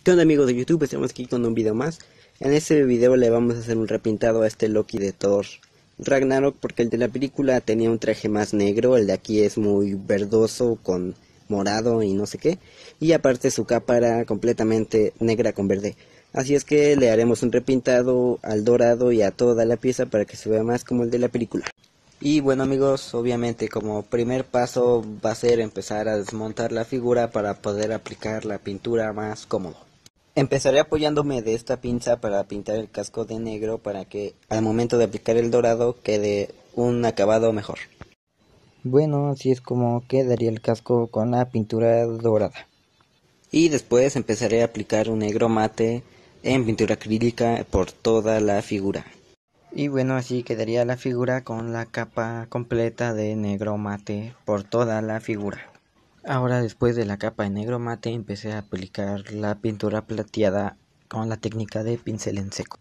¿Qué onda, amigos de YouTube? Estamos aquí con un video más. En este video le vamos a hacer un repintado a este Loki de Thor Ragnarok, porque el de la película tenía un traje más negro, el de aquí es muy verdoso con morado y no sé qué, y aparte su capa era completamente negra con verde. Así es que le haremos un repintado al dorado y a toda la pieza para que se vea más como el de la película. Y bueno, amigos, obviamente como primer paso va a ser empezar a desmontar la figura para poder aplicar la pintura más cómodo. Empezaré apoyándome de esta pinza para pintar el casco de negro para que al momento de aplicar el dorado quede un acabado mejor. Bueno, así es como quedaría el casco con la pintura dorada. Y después empezaré a aplicar un negro mate en pintura acrílica por toda la figura. Y bueno, así quedaría la figura con la capa completa de negro mate por toda la figura. Ahora, después de la capa de negro mate, empecé a aplicar la pintura plateada con la técnica de pincel en seco.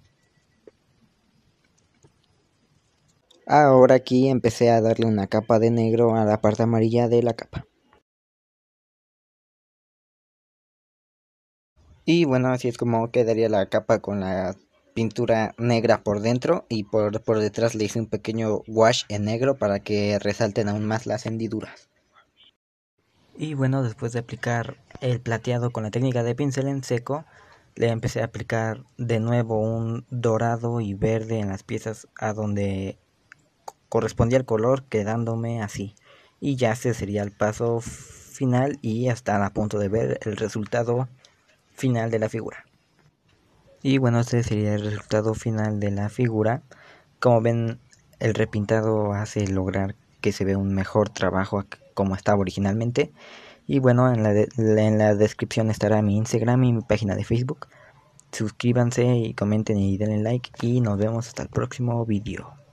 Ahora aquí empecé a darle una capa de negro a la parte amarilla de la capa. Y bueno, así es como quedaría la capa con la pintura negra por dentro y por detrás le hice un pequeño wash en negro para que resalten aún más las hendiduras. Y bueno, después de aplicar el plateado con la técnica de pincel en seco, le empecé a aplicar de nuevo un dorado y verde en las piezas a donde correspondía el color, quedándome así. Y ya ese sería el paso final y están a punto de ver el resultado final de la figura. Y bueno, este sería el resultado final de la figura. Como ven, el repintado hace lograr que se vea un mejor trabajo como estaba originalmente. Y bueno, en la descripción estará mi Instagram y mi página de Facebook. Suscríbanse y comenten y denle like y nos vemos hasta el próximo video.